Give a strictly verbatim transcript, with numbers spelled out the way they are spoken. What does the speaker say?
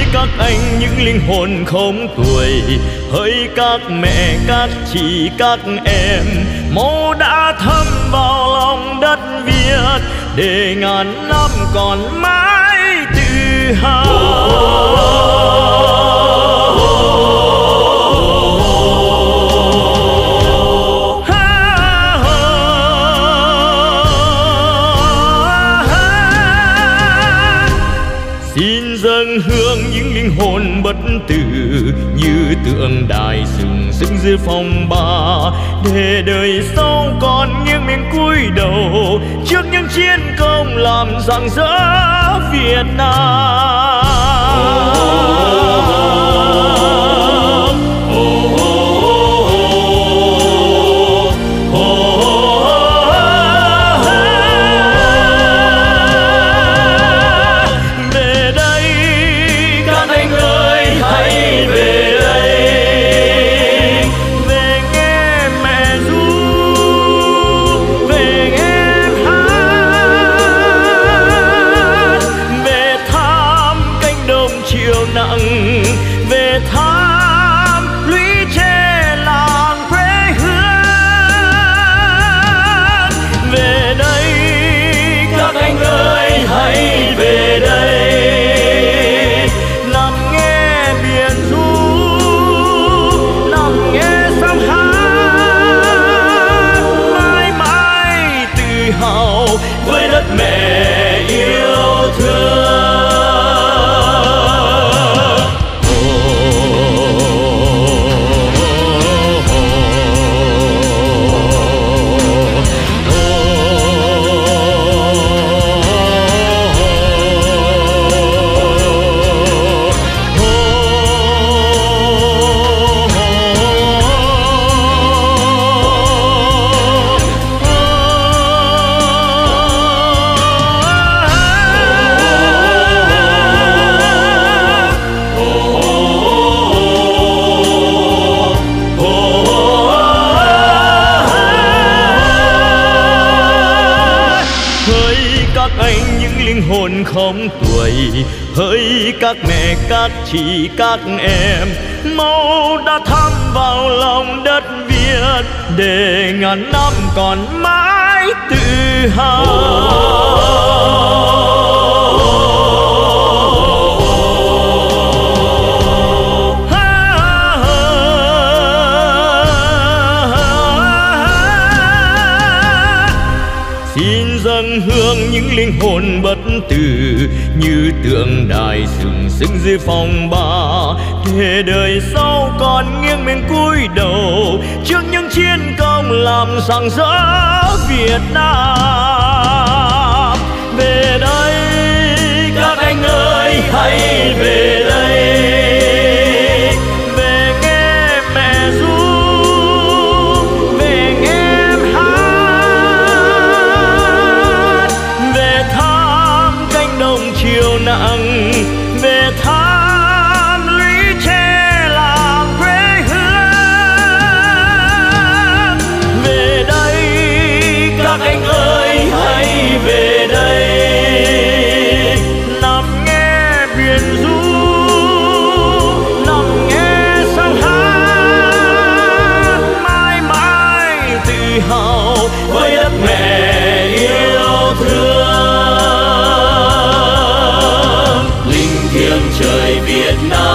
các anh những linh hồn không tuổi, hỡi các mẹ các chị các em, máu đã thấm vào lòng đất Việt để ngàn năm còn mãi tự hào. Xin dâng hương những linh hồn bất tử như tượng đài sừng sững dưới phong ba, để đời sau còn nghiêng mình cúi đầu trước những chiến công làm rạng rỡ Việt Nam. Về thăm lũy tre làng quê hương, về đây các anh ơi hãy về đây, nằm nghe biển ru, nằm nghe sóng hát, mãi mãi tự hào với đất mẹ yêu thương. Các anh những linh hồn không tuổi, hỡi các mẹ các chị các em, máu đã thấm vào lòng đất Việt để ngàn năm còn mãi tự hào. Xin dâng hương những linh hồn bất tử như tượng đài sừng sững dưới phong ba, để đời sau còn nghiêng mình cúi đầu trước những chiến công làm rạng rỡ Việt Nam. Về đây các anh ơi hãy về đây, về nghe mẹ ru, về nghe em hát, về thăm cánh đồng chiều nặng, về thăm lũy tre làng quê hương. Về đây các anh ơi hãy về đây, nằm nghe biển ru, nằm nghe sóng hát, mãi mãi tự hào với đất mẹ yêu thương. Linh thiêng trời Việt Nam